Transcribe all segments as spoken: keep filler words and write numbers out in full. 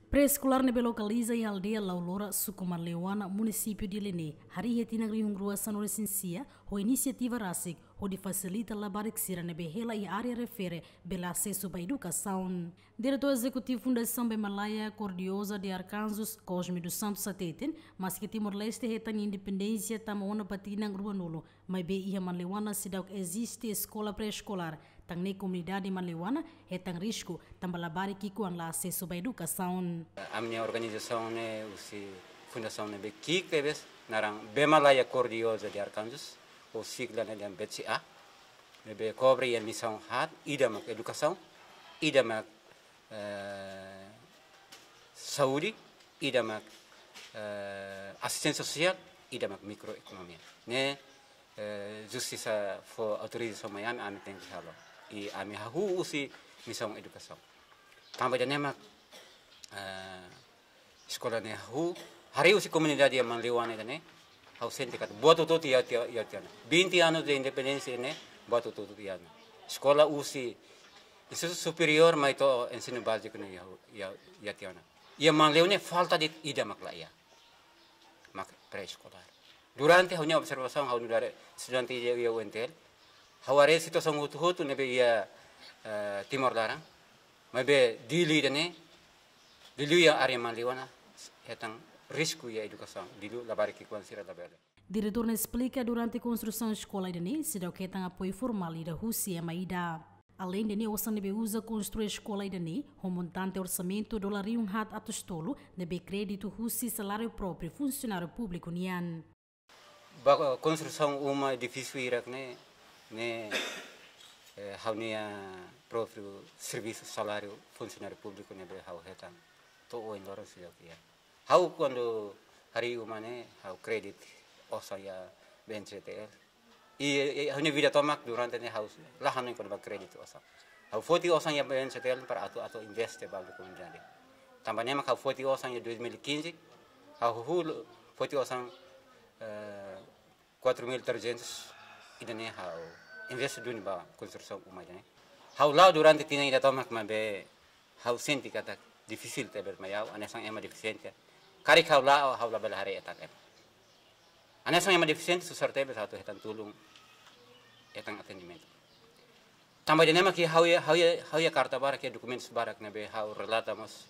Pré-escolar nebe localiza em aldeia Laulora, Sucumar Leuana, município de Lené. Hari retina grihungrua sanoresensia, o iniciativa RASIC, onde facilita labar que sira nebe hela e área refere bela acesso à educação. Diretor executivo Fundação Bemalaya Cordiosa de Arkansas, Cosme dos Santos Sateten, mas que Timor-Leste retém independência tamaona patina grua nulo, mas be ia Maleuana cidade existe escola pré-escolar. Tang ne comunidade Maleuana retém risco tambalabari que com lá acesso à educação. A minha organização é o Fundação Nebe Kikebes, narang Bemalaya Cordiosa de Arkansas, o sigla é B C A, nebe cobre a missão hat, idama educação, idama uh, saúde, idama uh, assistência social, idama microeconomia. Ne uh, justiça for autorização Miami, a tem que falar. E a minha rua usi missão educação. Também nema uh, escola ne hu hari usi komunidade yang Maleuana ne hau sindikat buat tutu tia tia tia tia vinte anos de independência ne buat tutu tia escola usi instituto superior mas to ensino básico ne ya ya ya tia na ia Maleuana falta de ida maklaya mak pré-escolar durante hanya observação hau nudare estudante ya ya wentel haware situação hutu hutu ne be ia Timor Larang mas be dili ne dili ya area Maleuana hetang risco e a educação dilu labari que considera da bela. Diretor explica durante a construção da escola de se dá que tem apoio formal da Rússia maida. Além de ne osan nebe usa construir a escola de ne, o montante orçamento dolarium hat atostolo nebe crédito Rússia salário próprio funcionário público nian. Ba construção uma edifício irak ne ne haunia próprio serviço salário funcionário público nebe hau hetang to o indora sia kia. Hau quando hari umane hau kredit osa ya B N C T L e hanya vida tomak durante ne haus lah hanu quando ba kredit osa hau forty osa ya B N C T L para ato ato investe balde comunidade também mak hau forty osa ya dois mil e quinze hau hul forty osa quatro mil e trezentos idane hau investe duni ba construção umane hau lá durante tinha ida tomak mabe hau senti kata difícil teber mayau anesang ema deficiente kari kau la hau la bela hari etak em anesang ema deficiente susar teber satu hetan tulung etang atendimento tambah de nema ki hau ya hau ya hau ya karta barak ya dokumen sebarak nebe hau relata mas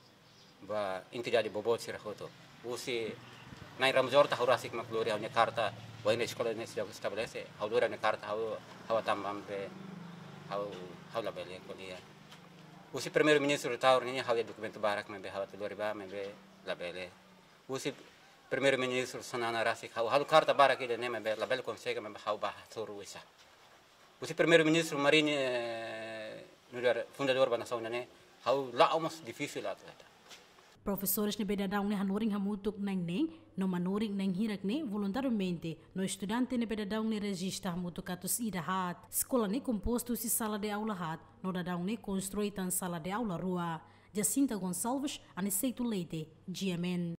ba inti jadi bobot sirah hoto usi nai ramjor ta hau rasik mak glori hau ne karta wa ini sekolah ini sudah establece hau dura ne karta hau hau tambam be hau hau la bela kuliah usi primeiro ministro taur ni hau ya documento barak mebe hau telur ba mebe labele usi primeiro ministro sanana rasik hau hau karta barak ide ne mebe label consegue mebe hau ba toru isa usi primeiro ministro marini nudar fundador ba nação ne hau la almost difícil atleta. Professores ne bedadang ne hanoring hamutuk nang neng no manoring nang hirak ne voluntariamente no estudante ne bedadang ne registra hamutuk atus ida hat escola ne composto si sala de aula hat no dadang ne construí tan sala de aula rua. Jacinta Gonçalves, Aniceto Leite, G M N.